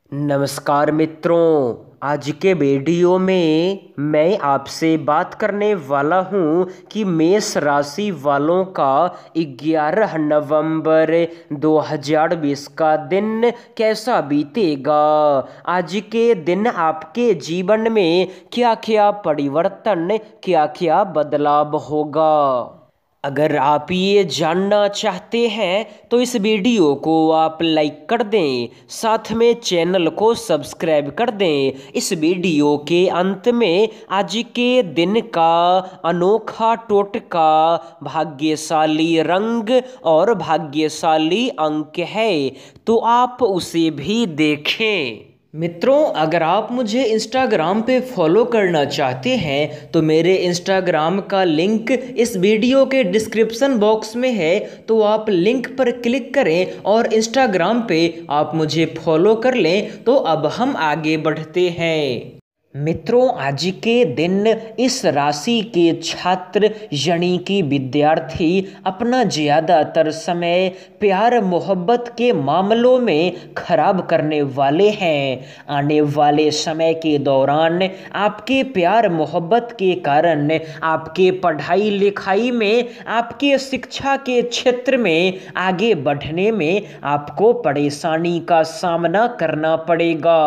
नमस्कार मित्रों। आज के वीडियो में मैं आपसे बात करने वाला हूं कि मेष राशि वालों का 11 नवंबर 2020 का दिन कैसा बीतेगा। आज के दिन आपके जीवन में क्या क्या परिवर्तन, क्या क्या बदलाव होगा। अगर आप ये जानना चाहते हैं तो इस वीडियो को आप लाइक कर दें, साथ में चैनल को सब्सक्राइब कर दें। इस वीडियो के अंत में आज के दिन का अनोखा टोटका, भाग्यशाली रंग और भाग्यशाली अंक है, तो आप उसे भी देखें। मित्रों, अगर आप मुझे इंस्टाग्राम पे फॉलो करना चाहते हैं तो मेरे इंस्टाग्राम का लिंक इस वीडियो के डिस्क्रिप्शन बॉक्स में है, तो आप लिंक पर क्लिक करें और इंस्टाग्राम पे आप मुझे फॉलो कर लें। तो अब हम आगे बढ़ते हैं। मित्रों, आज के दिन इस राशि के छात्र यानी कि विद्यार्थी अपना ज़्यादातर समय प्यार मोहब्बत के मामलों में खराब करने वाले हैं। आने वाले समय के दौरान आपके प्यार मोहब्बत के कारण आपके पढ़ाई लिखाई में, आपके शिक्षा के क्षेत्र में आगे बढ़ने में आपको परेशानी का सामना करना पड़ेगा।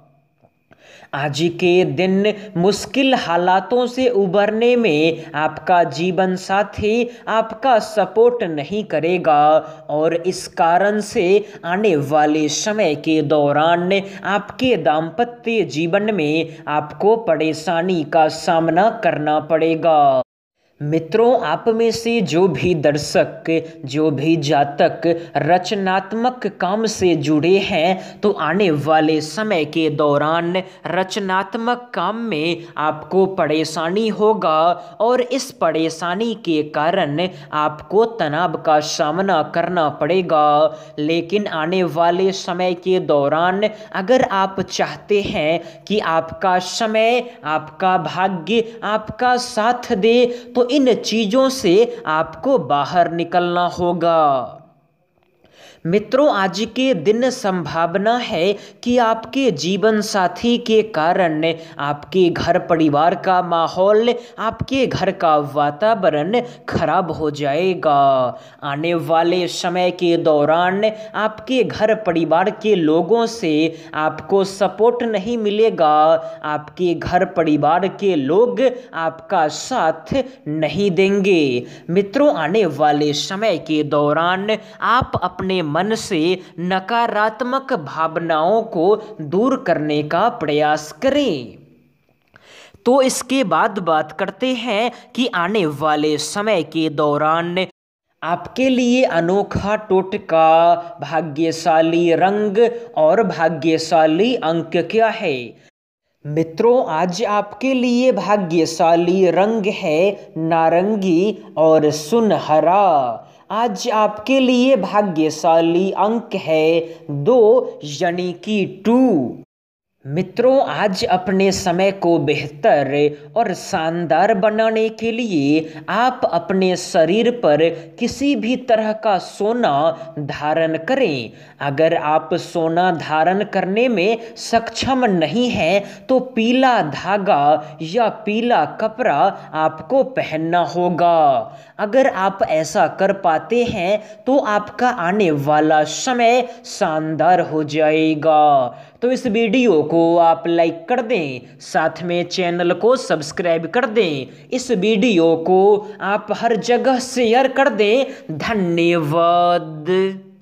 आज के दिन मुश्किल हालातों से उबरने में आपका जीवन साथी आपका सपोर्ट नहीं करेगा और इस कारण से आने वाले समय के दौरान आपके दाम्पत्य जीवन में आपको परेशानी का सामना करना पड़ेगा। मित्रों, आप में से जो भी दर्शक, जो भी जातक रचनात्मक काम से जुड़े हैं तो आने वाले समय के दौरान रचनात्मक काम में आपको परेशानी होगा और इस परेशानी के कारण आपको तनाव का सामना करना पड़ेगा। लेकिन आने वाले समय के दौरान अगर आप चाहते हैं कि आपका समय, आपका भाग्य आपका साथ दे तो इन चीजों से आपको बाहर निकलना होगा। मित्रों, आज के दिन संभावना है कि आपके जीवन साथी के कारण आपके घर परिवार का माहौल, आपके घर का वातावरण खराब हो जाएगा। आने वाले समय के दौरान आपके घर परिवार के लोगों से आपको सपोर्ट नहीं मिलेगा। आपके घर परिवार के लोग आपका साथ नहीं देंगे। मित्रों, आने वाले समय के दौरान आप अपने मन से नकारात्मक भावनाओं को दूर करने का प्रयास करें। तो इसके बाद बात करते हैं कि आने वाले समय के दौरान आपके लिए अनोखा टोटका, भाग्यशाली रंग और भाग्यशाली अंक क्या है। मित्रों, आज आपके लिए भाग्यशाली रंग है नारंगी और सुनहरा। आज आपके लिए भाग्यशाली अंक है 2 यानी कि 2। मित्रों, आज अपने समय को बेहतर और शानदार बनाने के लिए आप अपने शरीर पर किसी भी तरह का सोना धारण करें। अगर आप सोना धारण करने में सक्षम नहीं हैं तो पीला धागा या पीला कपड़ा आपको पहनना होगा। अगर आप ऐसा कर पाते हैं तो आपका आने वाला समय शानदार हो जाएगा। तो इस वीडियो को आप लाइक कर दें, साथ में चैनल को सब्सक्राइब कर दें। इस वीडियो को आप हर जगह शेयर कर दें। धन्यवाद।